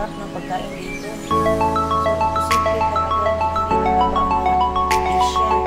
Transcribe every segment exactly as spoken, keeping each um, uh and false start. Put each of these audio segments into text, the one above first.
sarap ng pagkain dito. So, imposible talaga na hindi na mga Asian.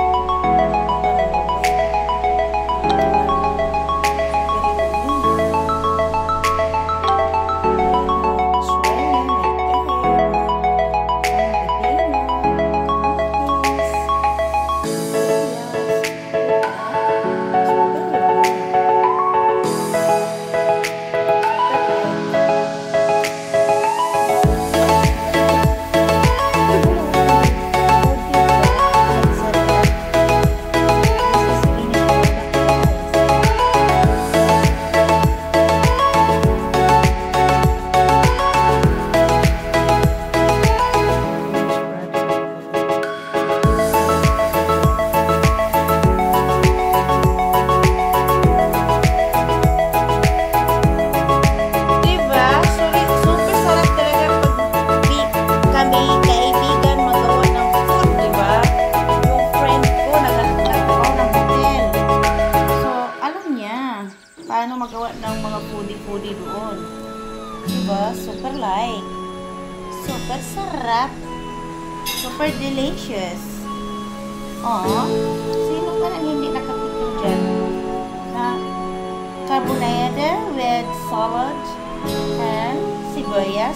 Paano magawa ng mga foodie-foodie doon. Diba? Super light. Super sarap. Super delicious. Oh, sino pa nang hindi nakapikong dyan? Na carbonara with salad and sibuyas,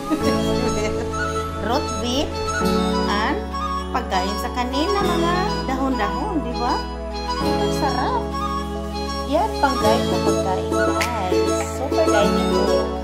root beef, and pagkain sa kanila mga dahon-dahon, diba? Super sarap. Yan, pang-guide na pagkain, guys. Super light ito.